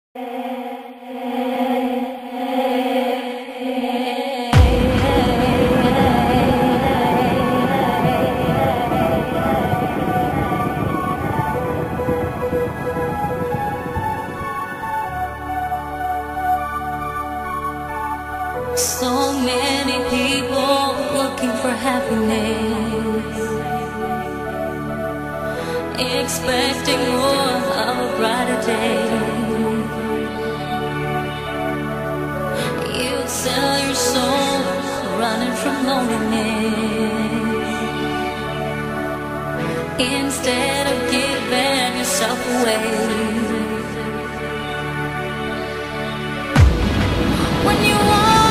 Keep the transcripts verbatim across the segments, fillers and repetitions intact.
So many people looking for happiness, expecting more of a brighter day. You sell your soul, running from loneliness, instead of giving yourself away. When you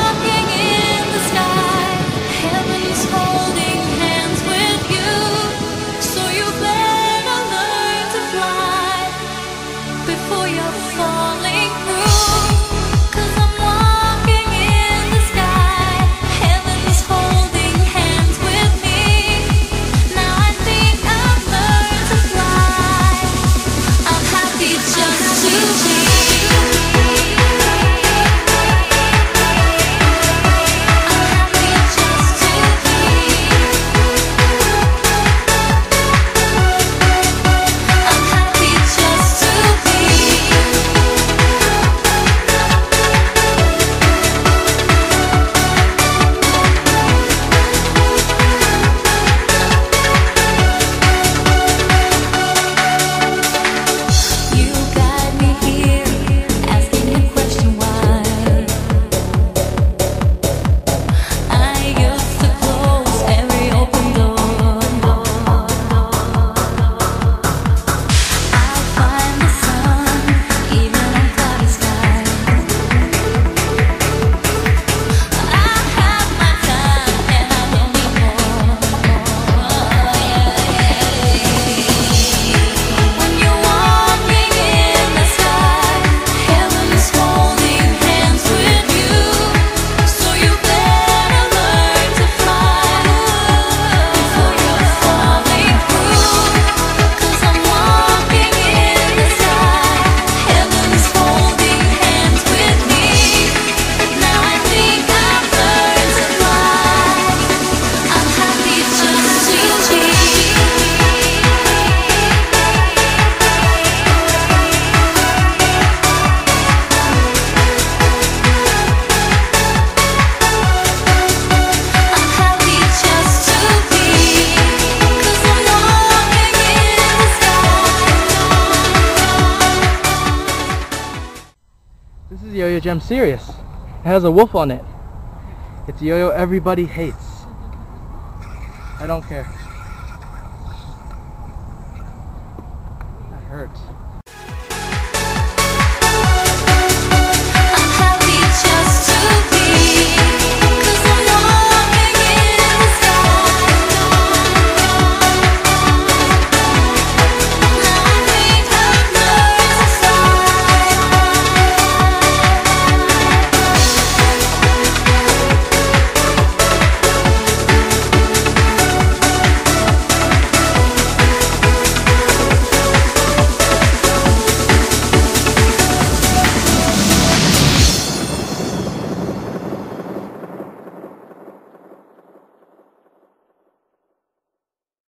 This is Yo-Yo Gem Serious. It has a wolf on it. It's Yo-Yo everybody hates. I don't care.